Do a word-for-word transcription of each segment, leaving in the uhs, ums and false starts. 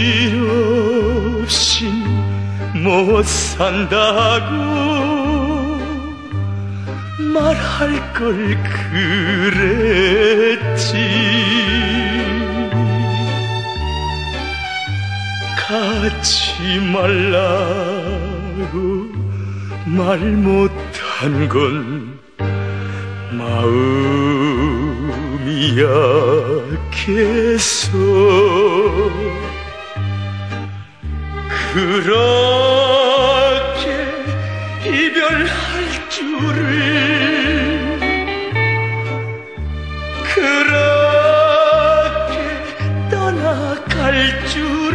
없인 못 산다고 말할 걸 그랬지. 가지 말라고 말 못한 건 마음이 약해서. 그렇게 이별할 줄을, 그렇게 떠나갈 줄을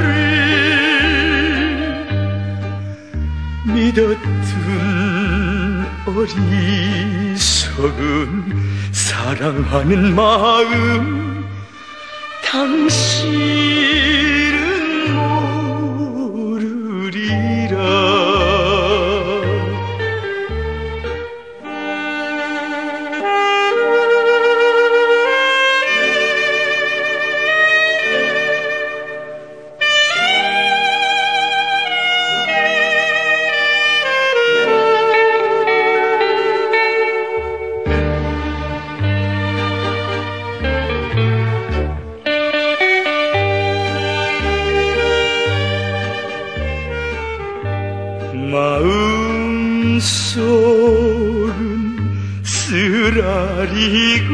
믿었던 어리석은 사랑하는 마음 당신은 모르리라. 마음속은 쓰라리고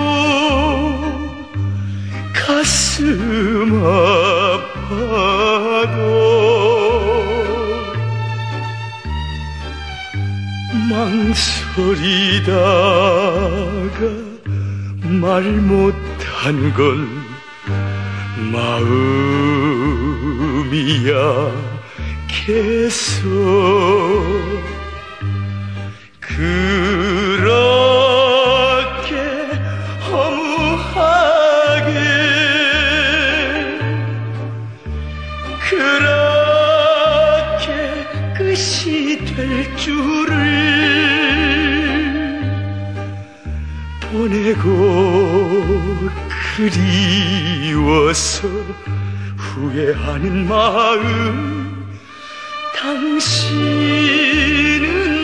가슴 아파도 망설이다가 말 못한 건 마음이야 계속. 그렇게 허무하게, 그렇게 끝이 될 줄을 보내고 그리워서 후회하는 마음 당신은